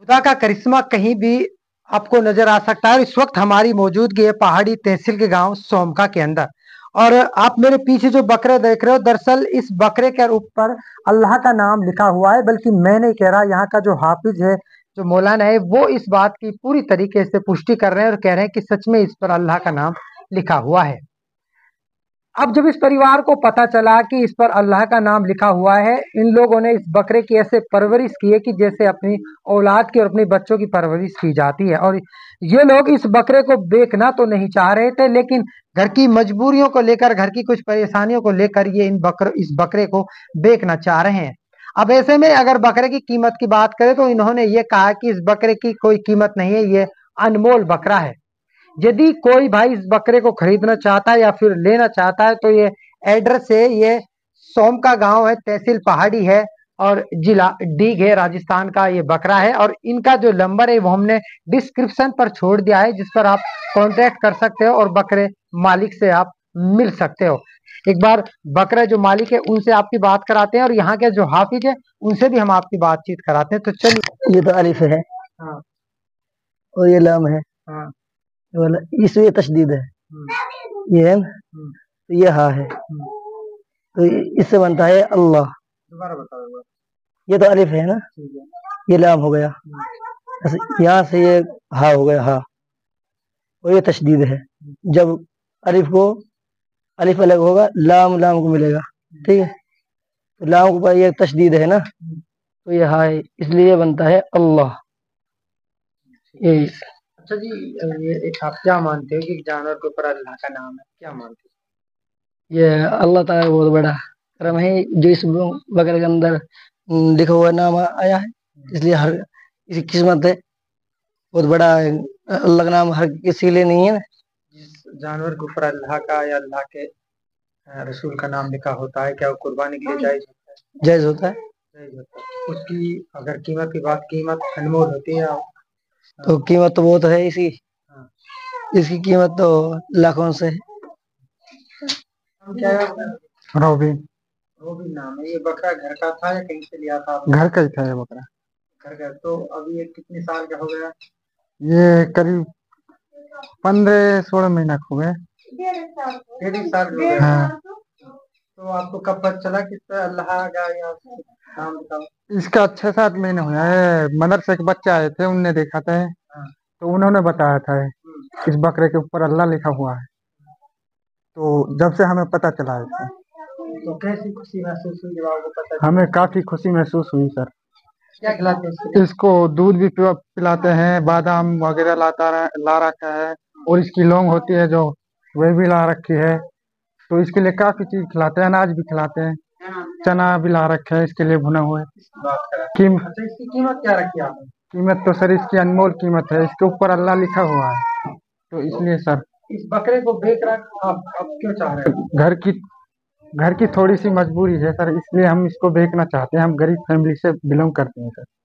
खुदा का करिश्मा कहीं भी आपको नजर आ सकता है। और इस वक्त हमारी मौजूदगी है पहाड़ी तहसील के गांव सोमका के अंदर। और आप मेरे पीछे जो बकरे देख रहे हो, दरअसल इस बकरे के ऊपर अल्लाह का नाम लिखा हुआ है। बल्कि मैं नहीं कह रहा, यहाँ का जो हाफिज है, जो मौलाना है, वो इस बात की पूरी तरीके से पुष्टि कर रहे हैं और कह रहे हैं कि सच में इस पर अल्लाह का नाम लिखा हुआ है। अब जब इस परिवार को पता चला कि इस पर अल्लाह का नाम लिखा हुआ है, इन लोगों ने इस बकरे की ऐसे परवरिश की है कि जैसे अपनी औलाद की और अपने बच्चों की परवरिश की जाती है। और ये लोग इस बकरे को बेचना तो नहीं चाह रहे थे, लेकिन घर की मजबूरियों को लेकर, घर की कुछ परेशानियों को लेकर ये इस बकरे को बेचना चाह रहे हैं। अब ऐसे में अगर बकरे की कीमत की बात करें तो इन्होंने ये कहा कि इस बकरे की कोई कीमत नहीं है, ये अनमोल बकरा है। यदि कोई भाई इस बकरे को खरीदना चाहता है या फिर लेना चाहता है तो ये एड्रेस है, ये सोम का गांव है, तहसील पहाड़ी है और जिला डीग है, राजस्थान का ये बकरा है। और इनका जो नंबर है वो हमने डिस्क्रिप्शन पर छोड़ दिया है, जिस पर आप कांटेक्ट कर सकते हो और बकरे मालिक से आप मिल सकते हो। एक बार बकरा जो मालिक है उनसे आपकी बात कराते हैं और यहाँ के जो हाफिज है उनसे भी हम आपकी बातचीत कराते हैं। तो चलिए। ये तो अलिफ है। हाँ। और ये लाम है। हाँ। ये वाला इसमें ये तशदीद है। ये है ना, तो ये हा है, तो इससे बनता है अल्लाह। दोबारा बताओ। ये तो अलिफ है ना, ये लाम हो गया, यहाँ से ये हा हो गया, हा, और ये तशदीद है। जब अलिफ को, अलिफ अलग होगा, लाम लाम को मिलेगा, ठीक है। तो लाम के ऊपर ये तशदीद है ना, तो ये हा है, इसलिए ये बनता है अल्लाह। ये अच्छा जी, ये आप क्या मानते हो कि जानवर के ऊपर अल्लाह का नाम है, क्या मानते ये अल्लाह ताला का बहुत बड़ा करम है, जो इस बकरे के अंदर लिखा हुआ नाम आया है, इसलिए हर इसकी किस्मत है, बहुत बड़ा है। अल्लाह का नाम हर किसी के लिए नहीं है ना। जिस जानवर के ऊपर अल्लाह का या अल्लाह के रसूल का नाम लिखा होता है, क्या वो कुर्बानी के लिए जायज होता है? जायज होता है। जायज होता है। उसकी अगर कीमत की बात, कीमत अनमोल होती है। तो कीमत तो बहुत है इसकी, हाँ। इसकी कीमत तो लाखों से है। क्या है आपका? रोबी। रोबी नाम है। ये बकरा घर का था या कहीं से लिया था? घर का ही था ये बकरा। घर का। तो अभी ये कितने साल का हो गया? ये करीब 15-16 महीना हो गए। 13 साल हो गया। हाँ। तो आपको कब पता चला कि इस पे अल्लाह का या नाम बताओ? इसका 6-7 महीने हुआ है। मदरसे के बच्चे आए थे, उनने देखा था, हाँ। तो उन्होंने बताया था इस बकरे के ऊपर अल्लाह लिखा हुआ है। तो जब से हमें पता चला है, तो कैसी खुशी महसूस हुई जब आपको पता चला? हमें काफी खुशी महसूस हुई सर। क्या खिलाते हैं इसको? इसको दूध भी पिलाते हैं, बादाम वगैरह ला रखा है, और इसकी लौंग होती है जो, वह भी ला रखी है। तो इसके लिए काफी चीज खिलाते हैं, अनाज भी खिलाते हैं, चना भी ला रखे है इसके लिए भुना हुआ है। अच्छा, इसकी कीमत क्या रखी आपने? कीमत तो सर इसकी अनमोल कीमत है, इसके ऊपर अल्लाह लिखा हुआ है, तो इसलिए सर। इस बकरे को बेच रहा आप क्यों चाह रहे हो? घर की थोड़ी सी मजबूरी है सर, इसलिए हम इसको बेचना चाहते हैं। हम गरीब फैमिली से बिलोंग करते हैं सर।